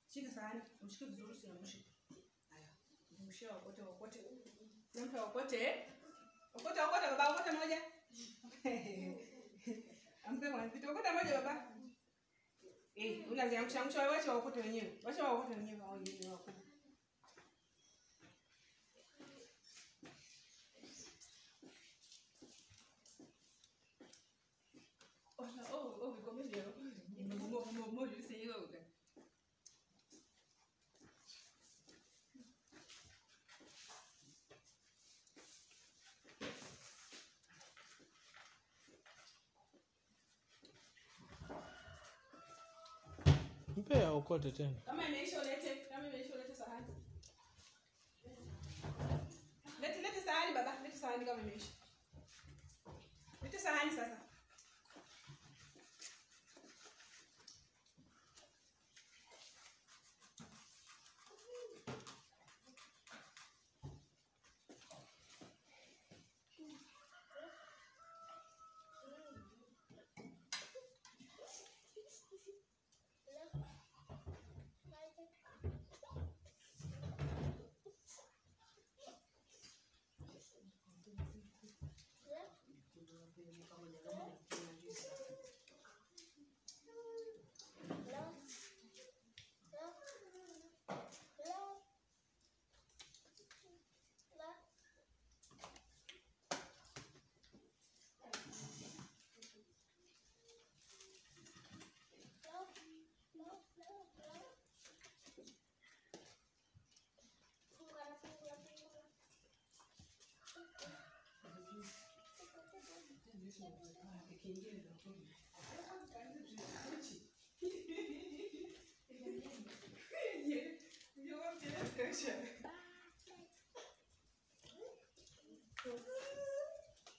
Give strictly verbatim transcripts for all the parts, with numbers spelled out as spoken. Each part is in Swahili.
Shika sahani, mshike vizuri usiangushe. Haya. Mshike wakote wakote. Mpe wakote. Wakote wakote baba, wakote moja. Ampe mwanzo. Wakote moja baba. Eh, unaziangusha angusha wacha wakote wenyewe. Wacha wakote wenyewe hao wenyewe wako. Oh, oh, come here. Mo mo mo you say you okay. Mpe ukote tena. Kama imeisha ulete, kama imeisha ulete sahani. Lete lete sahani baba, lete sahani kama imeisha. Lete sahani sasa.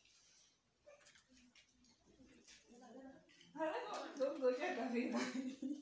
Haraka, don't go get the